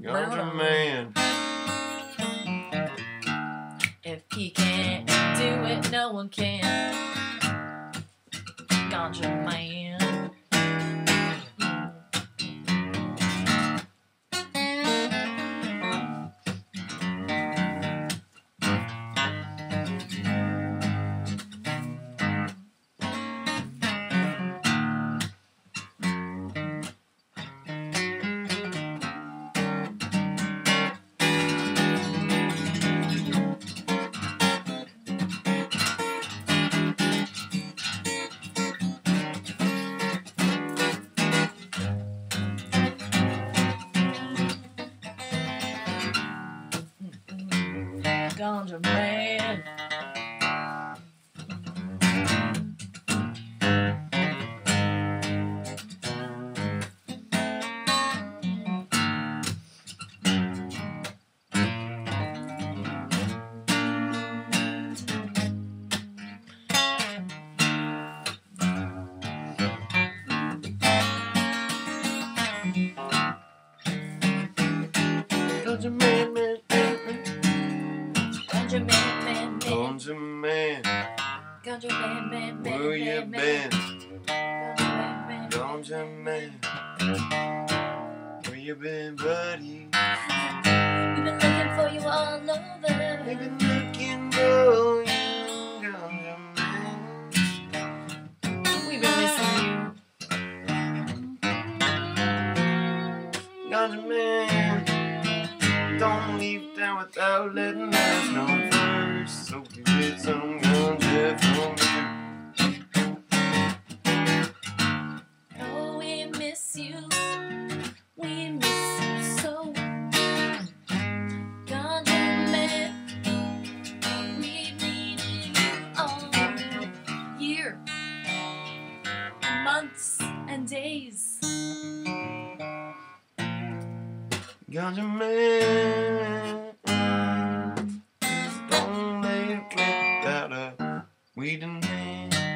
Ganja man. If he can't do it, no one can. Ganja man. Ganja man. Ganja man, man, Ganja man, man, man. Ganja man. Ganja man, man, man. Where you man, been? man. Ganja man. Where you been, buddy? We've been looking for you all over. We've been looking for you, Ganja man. We've been missing you. Ganja man. Don't leave town without letting us know first. So we get some ganja from you. Oh, we miss you. We miss you so. Ganja man. We've needed you all year, months, and days. Ganja man. Don't lay a clip without a weed in hand.